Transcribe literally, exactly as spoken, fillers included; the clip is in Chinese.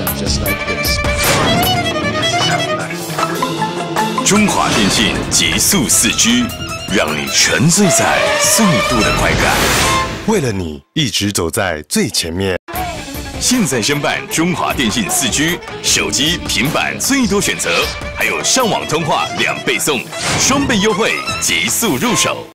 sound just like this. 中华电信极速四 G， 让你沉醉在速度的快感。 为了你，一直走在最前面。 现在申办中华电信四 G， 手机、平板最多选择，还有上网通话两倍送，双倍优惠，极速入手。